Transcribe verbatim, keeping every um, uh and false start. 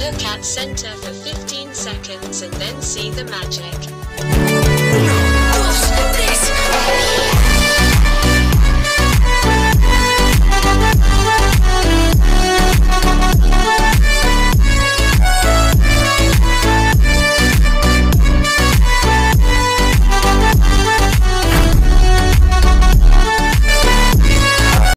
Look at center for fifteen seconds and then see the magic.